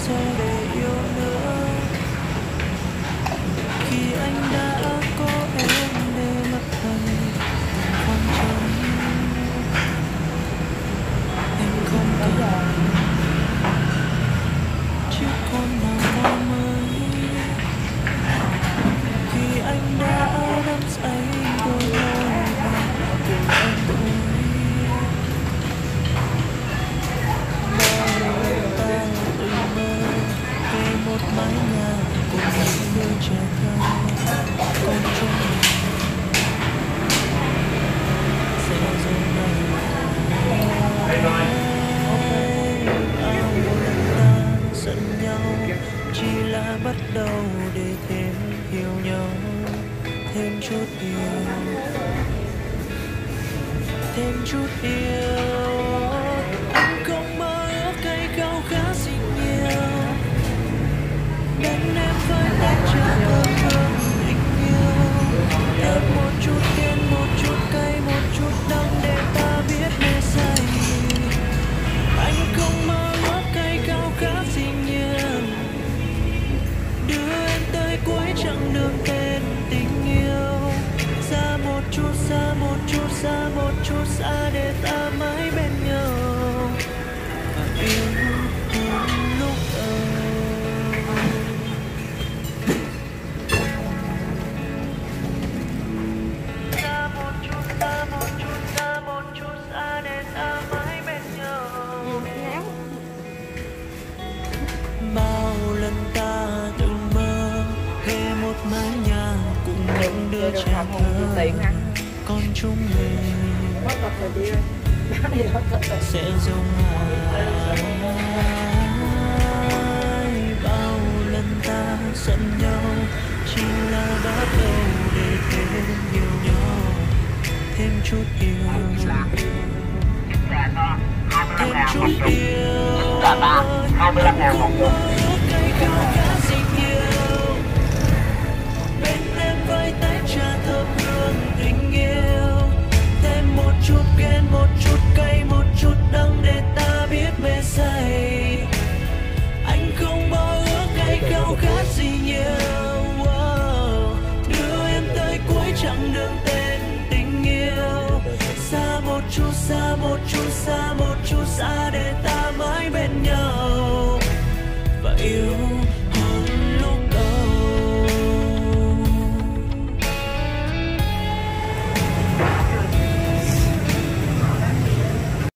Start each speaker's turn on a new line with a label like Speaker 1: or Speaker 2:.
Speaker 1: sẽ để yêu nữa. Khi anh đã có em để lấp đầy khoảng trống em không cần chiếc con nào có mới. Khi anh đã đắm say đôi môi cùng em thôi, bao lâu ta từng mơ về một mái nhà cùng những đứa trẻ thơ. Con trông sẽ dừng lại giận nhau chỉ là bắt đầu để thêm yêu nhau thêm chút yêu, thêm chút yêu. Anh không mơ ước cây cao khá gì nhiều, bên em với tay cha thơm hương tình yêu. Thêm một chút kiên, một chút cay, một chút đắng để ta biết mê say. Anh không mơ ước cây cao khá gì nhiều, đưa em tới cuối chặng đường tên tình yêu. Xa một chút, xa một chút, xa một chút, xa để ta mãi bên nhau và yêu đến lúc xa một chút, xa một chút, xa một chút, xa để ta mãi bên nhau. Bao lần ta từng mơ về một mái nhà cùng những đứa trẻ thơ. Con chúng mình sẽ giống ai. Bao lần ta giận nhau chỉ là bắt đầu để thêm yêu nhau, thêm chút yêu, thêm chút yêu. Anh không mơ ước cây cao khá gì nhiều, bên em với tay cha thơm hương tình yêu. Thêm một chút ghen, một chút cay, một chút đắng để ta biết mê say. Anh không mơ ước cây cao khá gì nhiều, đưa em tới cuối chặng đường tên tình yêu. Xa một chút, xa một chút, xa một chút, xa để ta mãi bên nhau và yêu.